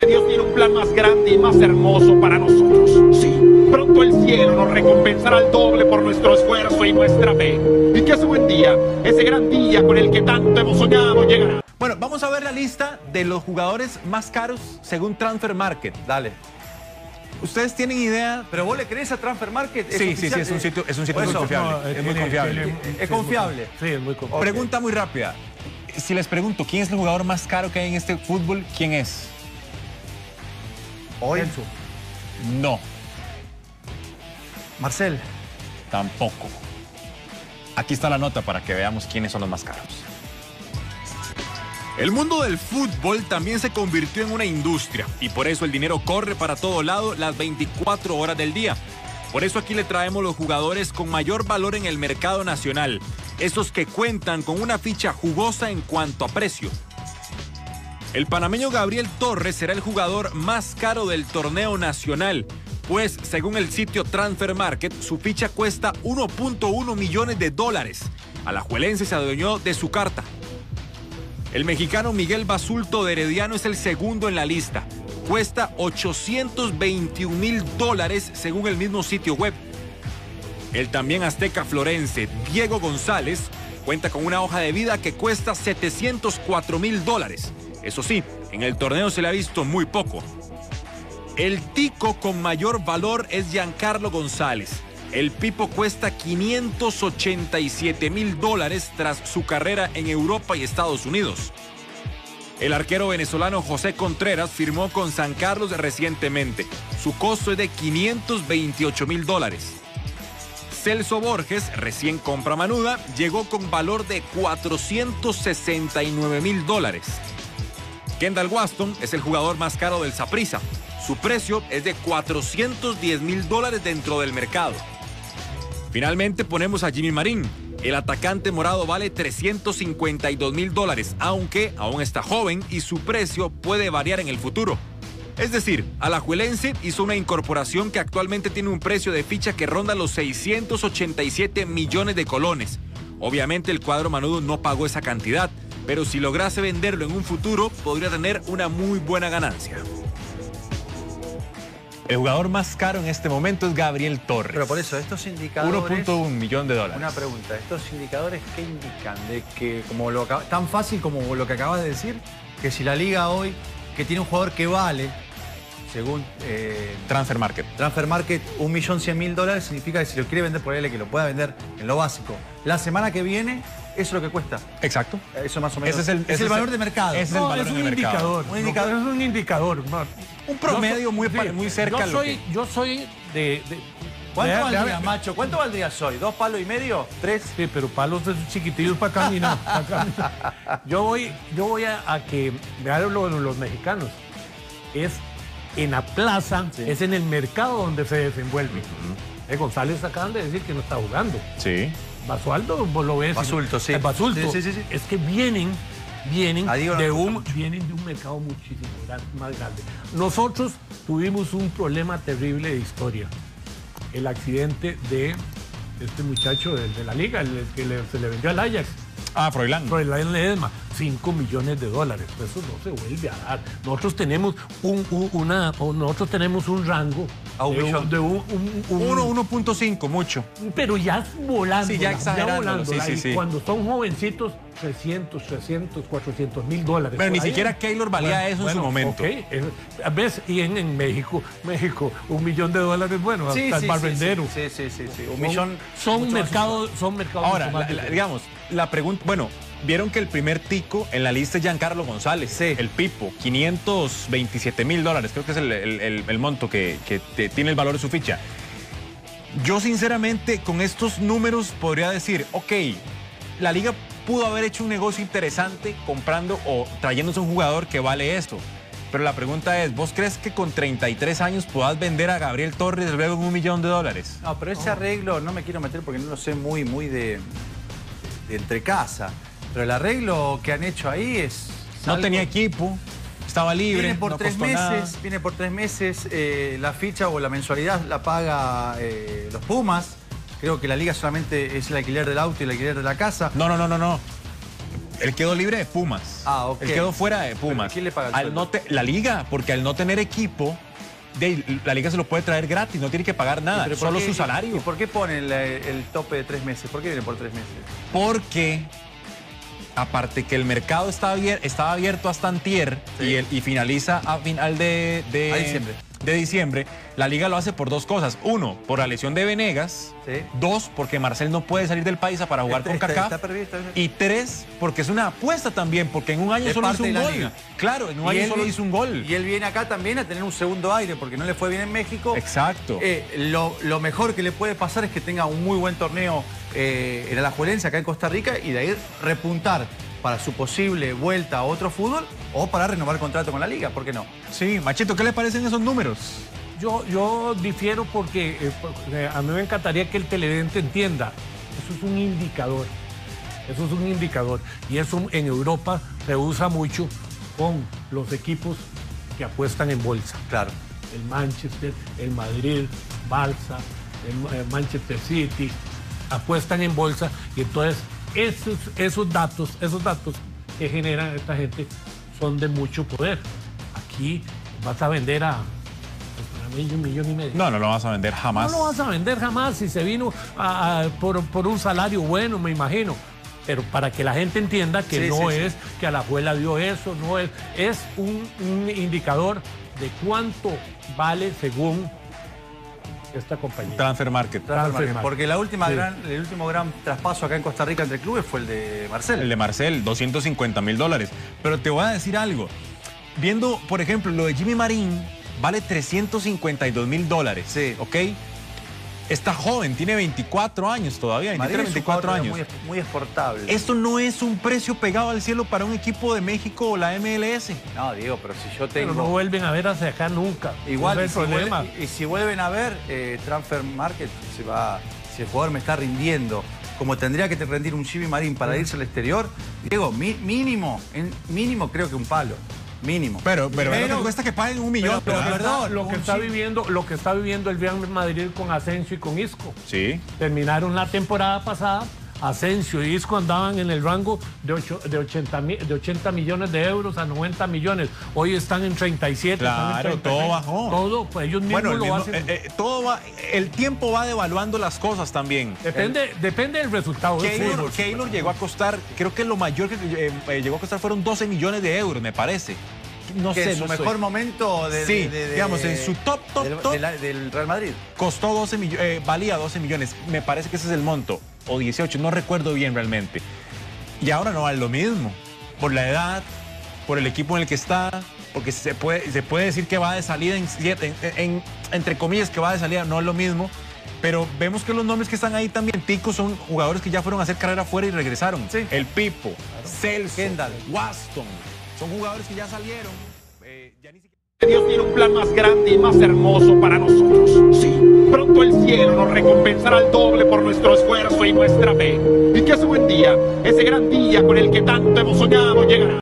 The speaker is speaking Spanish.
Dios tiene un plan más grande y más hermoso para nosotros. Sí, pronto el cielo nos recompensará al doble por nuestro esfuerzo y nuestra fe. Y que ese buen día, ese gran día con el que tanto hemos soñado, llegará. Bueno, vamos a ver la lista de los jugadores más caros según Transfer Market. Dale. ¿Ustedes tienen idea? ¿Pero vos le crees a Transfer Market? Sí, es un sitio muy confiable. No, es muy confiable. ¿Es confiable? Sí, es muy confiable. Pregunta muy rápida. Si les pregunto, ¿quién es el jugador más caro que hay en este fútbol? ¿Quién es? Hoy. Celso. No, Marcel. tampoco. Aquí está la nota para que veamos quiénes son los más caros. El mundo del fútbol también se convirtió en una industria y por eso el dinero corre para todo lado las 24 horas del día. Por eso aquí le traemos los jugadores con mayor valor en el mercado nacional, esos que cuentan con una ficha jugosa en cuanto a precio. El panameño Gabriel Torres será el jugador más caro del torneo nacional, pues según el sitio Transfer Market, su ficha cuesta 1.1 millones de dólares. Alajuelense se adueñó de su carta. El mexicano Miguel Basulto de Herediano es el segundo en la lista. Cuesta 821,000 dólares según el mismo sitio web. El también azteca florense Diego González cuenta con una hoja de vida que cuesta 704,000 dólares. Eso sí, en el torneo se le ha visto muy poco. El tico con mayor valor es Giancarlo González. El Pipo cuesta 587,000 dólares tras su carrera en Europa y Estados Unidos. El arquero venezolano José Contreras firmó con San Carlos recientemente. Su costo es de 528,000 dólares. Celso Borges, recién compra manuda, llegó con valor de 469,000 dólares. Kendall Waston es el jugador más caro del Saprissa. Su precio es de 410,000 dólares dentro del mercado. Finalmente ponemos a Jimmy Marín. El atacante morado vale 352,000 dólares, aunque aún está joven y su precio puede variar en el futuro. Es decir, Alajuelense hizo una incorporación que actualmente tiene un precio de ficha que ronda los 687 millones de colones. Obviamente el cuadro manudo no pagó esa cantidad, pero si lograse venderlo en un futuro, podría tener una muy buena ganancia. El jugador más caro en este momento es Gabriel Torres. Pero por eso, estos indicadores... 1.1 millón de dólares. Una pregunta, ¿estos indicadores qué indican? De que, como tan fácil como lo que acabas de decir, que si la liga hoy, que tiene un jugador que vale, según Transfer Market, 1.100.000 dólares, significa que si lo quiere vender por él, que lo pueda vender en lo básico. La semana que viene, eso es lo que cuesta. Exacto. Eso más o menos. Ese es el valor de mercado. Ese es el valor en el mercado. Un indicador. Es un indicador. Un promedio muy cerca. Yo soy de ¿Cuánto valdría, macho? ¿Cuánto valdría hoy? ¿2 palos y medio? ¿3? Sí, pero palos de chiquitillos para caminar. Yo voy a que vean los mexicanos. Es en la plaza, sí. Es en el mercado donde se desenvuelve. González acaban de decir que no está jugando. Sí. Basualdo, vos lo ves. Basulto, sí. Basulto. Sí. Es que vienen de un mercado muchísimo más grande. Nosotros tuvimos un problema terrible de historia. El accidente de este muchacho de la liga, el que se le vendió al Ajax. Froilán. Froilán Ledesma, 5 millones de dólares. Eso no se vuelve a dar. Nosotros tenemos un rango de 1.5, mucho. Pero ya volando. Sí, ya exagerando. Sí. Cuando son jovencitos, 300, 400 mil dólares. Pero ni siquiera Keylor valía eso en su momento. Okay. ¿Ves? Y en México, $1 millón, bueno, hasta el barbendero. Sí. $1 millón. Son mercados. Ahora, digamos, la pregunta, bueno, vieron que el primer tico en la lista es Giancarlo González, sí. El Pipo, 527,000 dólares, creo que es el monto que tiene el valor de su ficha. Yo sinceramente con estos números podría decir, ok, la liga pudo haber hecho un negocio interesante comprando o trayéndose un jugador que vale esto. Pero la pregunta es, ¿vos crees que con 33 años puedas vender a Gabriel Torres luego en $1 millón? No, pero ese arreglo no me quiero meter porque no lo sé muy de entre casa. Pero el arreglo que han hecho ahí es... No tenía equipo, estaba libre, viene por no 3 costó meses, nada. Viene por 3 meses, la ficha o la mensualidad la paga los Pumas. Creo que la liga solamente es el alquiler del auto y el alquiler de la casa. No. Él quedó libre de Pumas. Ah, ok. Él quedó fuera de Pumas. ¿Quién le paga el sueldo? La liga, porque al no tener equipo, la liga se lo puede traer gratis, no tiene que pagar nada, solo su salario. ¿Y por qué pone el tope de 3 meses? ¿Por qué viene por 3 meses? Porque, aparte que el mercado estaba abierto hasta antier, sí, y finaliza a final de diciembre, la liga lo hace por dos cosas. Uno, por la lesión de Venegas. Sí. Dos, porque Marcel no puede salir del país para jugar con CACAF. Y tres, porque es una apuesta también, porque en un año solo hizo un gol. Claro, en un año solo hizo un gol. Y él viene acá también a tener un segundo aire, porque no le fue bien en México. Exacto. Lo mejor que le puede pasar es que tenga un muy buen torneo en Alajuelense, acá en Costa Rica, y de ahí repuntar para su posible vuelta a otro fútbol o para renovar contrato con la liga, ¿por qué no? Sí, Machito, ¿qué le parecen esos números? Yo difiero porque a mí me encantaría que el televidente entienda. Eso es un indicador. Eso es un indicador. Y eso en Europa se usa mucho con los equipos que apuestan en bolsa. Claro. El Manchester, el Madrid, Barça, el Manchester City, apuestan en bolsa y entonces esos datos que generan esta gente son de mucho poder. Aquí vas a vender a $1,5 millones. No lo vas a vender jamás. No lo vas a vender jamás si se vino por un salario bueno, me imagino. Pero para que la gente entienda que es que Alajuela dio eso, no es un indicador de cuánto vale según esta compañía. Transfer Market. Porque el último gran traspaso acá en Costa Rica entre clubes fue el de Marcel. El de Marcel, $250,000. Pero te voy a decir algo. Viendo, por ejemplo, lo de Jimmy Marín, vale $352,000. Sí. ¿Ok? Está joven, tiene 24 años todavía, 23, 24 años. Muy exportable. Esto no es un precio pegado al cielo para un equipo de México o la MLS. No, Diego, pero si yo tengo... Pero no vuelven a ver hacia acá nunca. Igual, es el problema. Y si vuelven a ver, Transfer Market se va... Si el jugador me está rindiendo como tendría que rendir un Jimmy Marín para irse al exterior, Diego, mínimo creo que un palo. Mínimo. Pero cuesta que paguen $1 millón. Pero perdón, lo que está viviendo el Real Madrid con Asensio y con Isco. Sí. Terminaron la temporada pasada. Asensio y Isco andaban en el rango de 80 millones de euros a 90 millones. Hoy están en 37. Claro, todo bajó. Todo, pues ellos mismos lo hacen. El tiempo va devaluando las cosas también. Depende del resultado. Keylor llegó a costar, creo que lo mayor que llegó a costar fueron 12 millones de euros, me parece. No sé, en su mejor momento digamos, en su top del Real Madrid. Costó 12 millones, valía 12 millones. Me parece que ese es el monto. O 18, no recuerdo bien realmente. Y ahora no vale lo mismo. Por la edad, por el equipo en el que está, porque se puede decir que va de salida, entre comillas, que va de salida, no es lo mismo. Pero vemos que los nombres que están ahí también, ticos, son jugadores que ya fueron a hacer carrera afuera y regresaron. Sí. El Pipo, Celso, Kendall, Waston. Son jugadores que ya salieron. Dios tiene un plan más grande y más hermoso para nosotros. Sí, pronto el cielo nos recompensará al doble por nuestro esfuerzo y nuestra fe. Y que ese buen día, ese gran día con el que tanto hemos soñado, llegará.